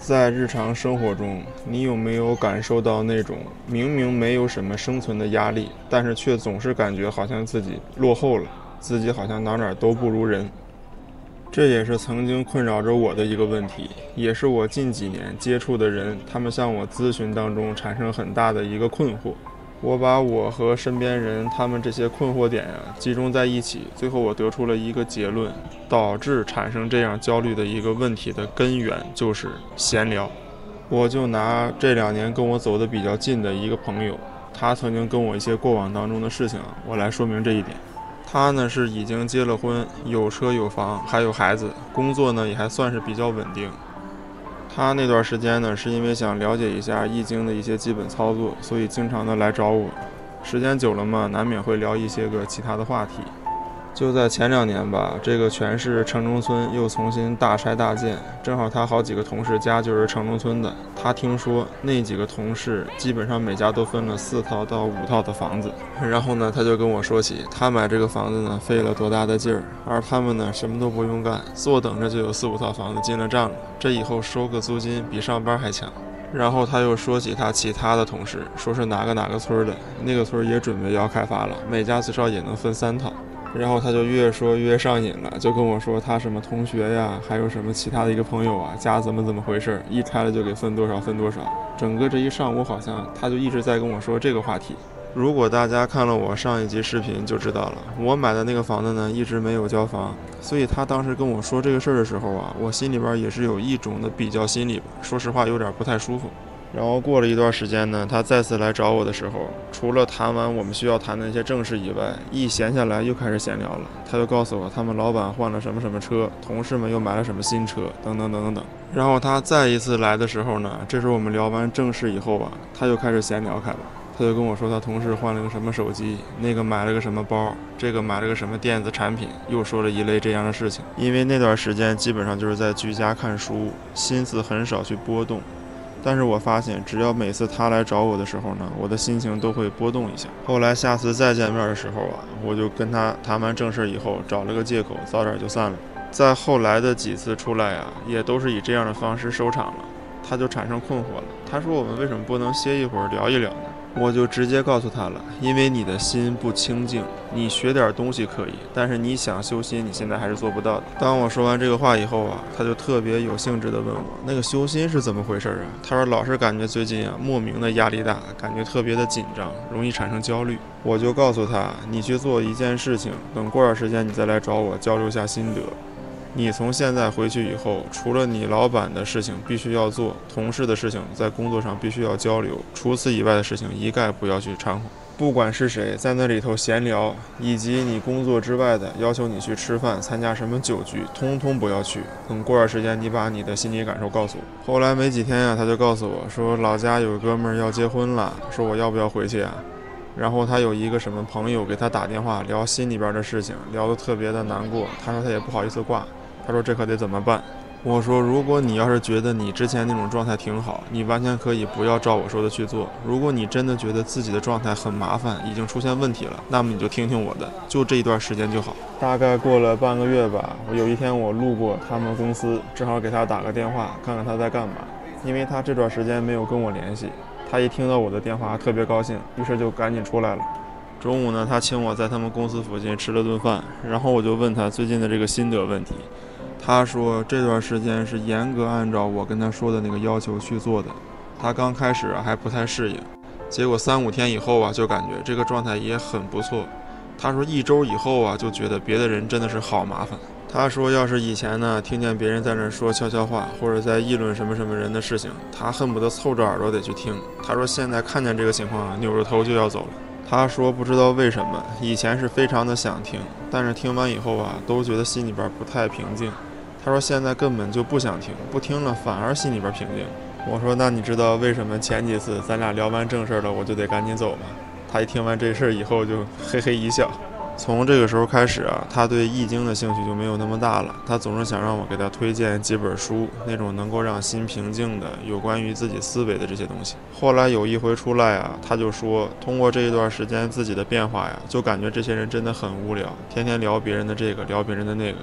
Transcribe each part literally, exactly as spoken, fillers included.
在日常生活中，你有没有感受到那种明明没有什么生存的压力，但是却总是感觉好像自己落后了，自己好像哪哪都不如人？这也是曾经困扰着我的一个问题，也是我近几年接触的人，他们向我咨询当中产生很大的一个困惑。我把我和身边人他们这些困惑点呀、啊、集中在一起，最后我得出了一个结论，导致产生这样焦虑的一个问题的根源就是闲聊。我就拿这两年跟我走得比较近的一个朋友，他曾经跟我一些过往当中的事情，我来说明这一点。他呢是已经结了婚，有车有房，还有孩子，工作呢也还算是比较稳定。他那段时间呢，是因为想了解一下易经的一些基本操作，所以经常的来找我。时间久了嘛，难免会聊一些个其他的话题。就在前两年吧，这个全市城中村又重新大拆大建，正好他好几个同事家就是城中村的。他听说那几个同事基本上每家都分了四套到五套的房子，然后呢，他就跟我说起他买这个房子呢费了多大的劲儿，而他们呢什么都不用干，坐等着就有四五套房子进了账了，这以后收个租金比上班还强。然后他又说起他其他的同事，说是哪个哪个村的，那个村也准备要开发了，每家最少也能分三套。然后他就越说越上瘾了，就跟我说他什么同学呀，还有什么其他的一个朋友啊，家怎么怎么回事，一拆了就给分多少分多少。整个这一上午好像他就一直在跟我说这个话题。如果大家看了我上一集视频就知道了，我买的那个房子呢一直没有交房，所以他当时跟我说这个事儿的时候啊，我心里边也是有一种的比较心理吧，说实话有点不太舒服。然后过了一段时间呢，他再次来找我的时候，除了谈完我们需要谈的那些正事以外，一闲下来又开始闲聊了。他就告诉我他们老板换了什么什么车，同事们又买了什么新车，等等等等等。然后他再一次来的时候呢，这时候我们聊完正事以后啊，他又开始闲聊开了。他就跟我说他同事换了个什么手机，那个买了个什么包，这个买了个什么电子产品，又说了一类这样的事情。因为那段时间基本上就是在居家看书，心思很少去波动。但是我发现只要每次他来找我的时候呢，我的心情都会波动一下。后来下次再见面的时候啊，我就跟他谈完正事以后，找了个借口早点就散了。在后来的几次出来啊，也都是以这样的方式收场了。他就产生困惑了，他说我们为什么不能歇一会儿聊一聊呢？我就直接告诉他了，因为你的心不清净，你学点东西可以，但是你想修心，你现在还是做不到的。当我说完这个话以后啊，他就特别有兴致地问我，那个修心是怎么回事啊？他说老是感觉最近啊莫名的压力大，感觉特别的紧张，容易产生焦虑。我就告诉他，你去做一件事情，等过段时间你再来找我交流下心得。你从现在回去以后，除了你老板的事情必须要做，同事的事情在工作上必须要交流，除此以外的事情一概不要去掺和。不管是谁在那里头闲聊，以及你工作之外的要求你去吃饭、参加什么酒局，通通不要去。等过段时间你把你的心理感受告诉我。后来没几天呀、啊，他就告诉我说老家有个哥们儿要结婚了，说我要不要回去啊？然后他有一个什么朋友给他打电话聊心里边的事情，聊得特别的难过，他说他也不好意思挂。他说这可得怎么办？我说如果你要是觉得你之前那种状态挺好，你完全可以不要照我说的去做。如果你真的觉得自己的状态很麻烦，已经出现问题了，那么你就听听我的，就这一段时间就好。大概过了半个月吧，有一天我路过他们公司，正好给他打个电话，看看他在干嘛。因为他这段时间没有跟我联系，他一听到我的电话特别高兴，于是就赶紧出来了。中午呢，他请我在他们公司附近吃了顿饭，然后我就问他最近的这个心得问题。他说这段时间是严格按照我跟他说的那个要求去做的，他刚开始还不太适应，结果三五天以后啊，就感觉这个状态也很不错。他说一周以后啊，就觉得别的人真的是好麻烦。他说要是以前呢，听见别人在那说悄悄话，或者在议论什么什么人的事情，他恨不得凑着耳朵得去听。他说现在看见这个情况，扭着头就要走了。他说不知道为什么，以前是非常的想听，但是听完以后啊，都觉得心里边不太平静。他说现在根本就不想听，不听了反而心里边平静。我说那你知道为什么前几次咱俩聊完正事了我就得赶紧走吗？他一听完这事以后就嘿嘿一笑。从这个时候开始啊，他对易经的兴趣就没有那么大了，他总是想让我给他推荐几本书，那种能够让心平静的有关于自己思维的这些东西。后来有一回出来啊，他就说通过这一段时间自己的变化呀，就感觉这些人真的很无聊，天天聊别人的这个聊别人的那个。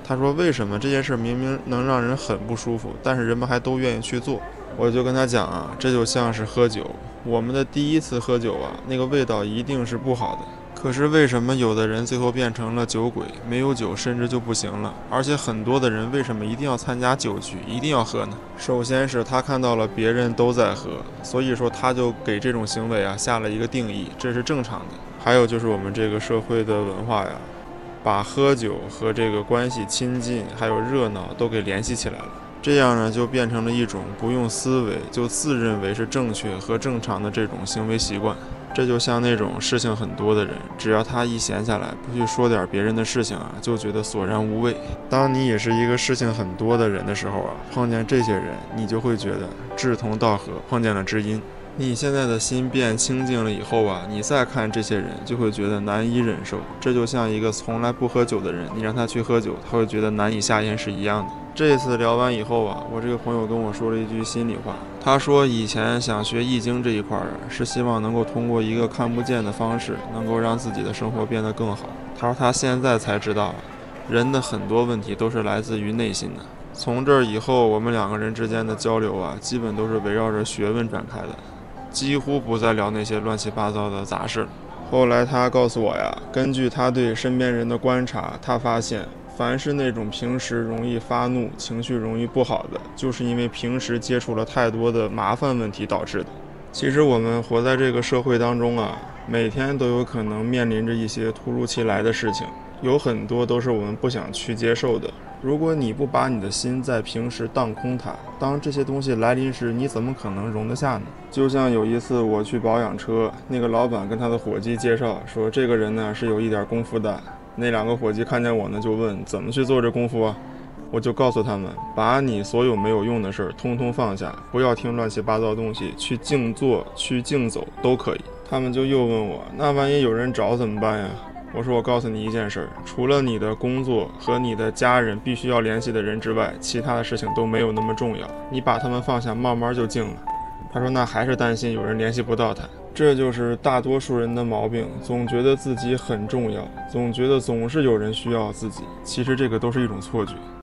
他说为什么这件事明明能让人很不舒服，但是人们还都愿意去做？我就跟他讲啊，这就像是喝酒，我们的第一次喝酒啊，那个味道一定是不好的。可是为什么有的人最后变成了酒鬼，没有酒甚至就不行了？而且很多的人为什么一定要参加酒局，一定要喝呢？首先是他看到了别人都在喝，所以说他就给这种行为啊下了一个定义，这是正常的。还有就是我们这个社会的文化呀，把喝酒和这个关系亲近还有热闹都给联系起来了。这样呢，就变成了一种不用思维就自认为是正确和正常的这种行为习惯。这就像那种事情很多的人，只要他一闲下来，不去说点别人的事情啊，就觉得索然无味。当你也是一个事情很多的人的时候啊，碰见这些人，你就会觉得志同道合，碰见了知音。你现在的心变清净了以后啊，你再看这些人就会觉得难以忍受。这就像一个从来不喝酒的人，你让他去喝酒，他会觉得难以下咽是一样的。这次聊完以后啊，我这个朋友跟我说了一句心里话，他说以前想学易经这一块啊，是希望能够通过一个看不见的方式，能够让自己的生活变得更好。他说他现在才知道，人的很多问题都是来自于内心的。从这儿以后，我们两个人之间的交流啊，基本都是围绕着学问展开的，几乎不再聊那些乱七八糟的杂事。后来他告诉我呀，根据他对身边人的观察，他发现凡是那种平时容易发怒、情绪容易不好的，就是因为平时接触了太多的麻烦问题导致的。其实我们活在这个社会当中啊，每天都有可能面临着一些突如其来的事情，有很多都是我们不想去接受的。如果你不把你的心在平时荡空它，当这些东西来临时，你怎么可能容得下呢？就像有一次我去保养车，那个老板跟他的伙计介绍说，这个人呢是有一点功夫的。那两个伙计看见我呢，就问怎么去做这功夫啊？我就告诉他们，把你所有没有用的事儿通通放下，不要听乱七八糟东西，去静坐，去静走都可以。他们就又问我，那万一有人找怎么办呀？我说我告诉你一件事，除了你的工作和你的家人必须要联系的人之外，其他的事情都没有那么重要，你把他们放下，慢慢就静了。他说那还是担心有人联系不到他。这就是大多数人的毛病，总觉得自己很重要，总觉得总是有人需要自己，其实这个都是一种错觉。